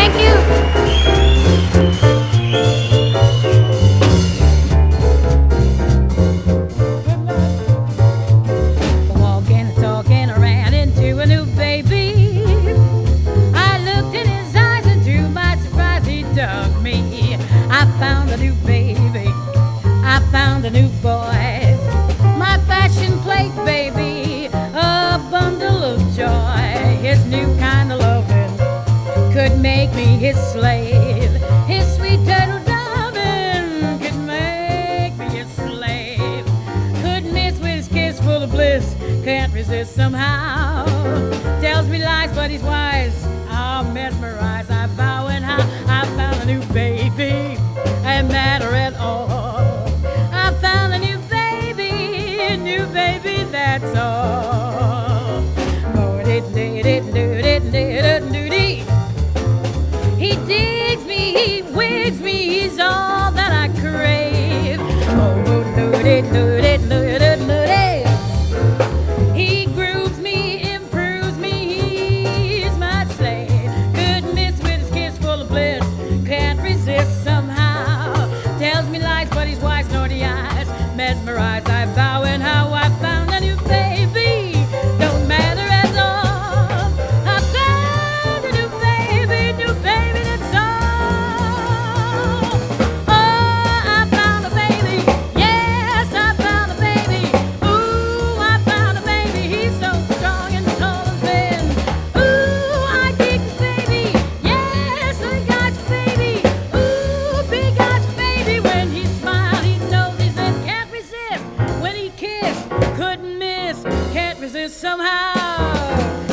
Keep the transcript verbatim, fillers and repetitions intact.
Thank you. Walking, talking, I ran into a new baby. I looked in his eyes and to my surprise he dug me. I found a new baby, I found a new boy, my fashion plate baby, a bundle of joy. His new kind of loving could make me his slave. His sweet turtle loving could make me his slave. Could miss with his kiss full of bliss, can't resist somehow. Tells me lies but he's wise, I'm mesmerized. I vow and how I found a new baby, ain't matter at all. I found a new baby, a new baby, that's all. He digs me, he wigs me, he's all that I crave. He grooves me, improves me, he's my slave. Could miss with his kiss full of bliss, can't resist somehow. Tells me lies but he's wise, naughty eyes, mesmerized. I vow and how I found a new baby, don't matter at all. I found a new baby, new baby, that's all. Oh, I found a baby, yes, I found a baby. Ooh, I found a baby, he's so strong and tall and thin. Ooh, I dig this baby, yes, I got your baby. Ooh, big eyes baby, when he smiled he knows he's in. Can't resist when he kissed, couldn't miss, can't resist somehow.